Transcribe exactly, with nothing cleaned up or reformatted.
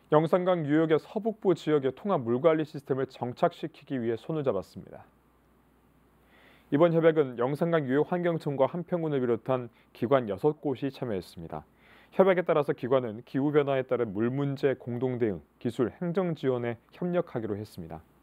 영산강 유역의 서북부 지역의 통합 물관리 시스템을 정착시키기 위해 손을 잡았습니다. 이번 협약은 영산강 유역 환경청과 한평군을 비롯한 기관 여섯 곳이 참여했습니다. 협약에 따라서 기관은 기후변화에 따른 물 문제 공동 대응, 기술, 행정 지원에 협력하기로 했습니다.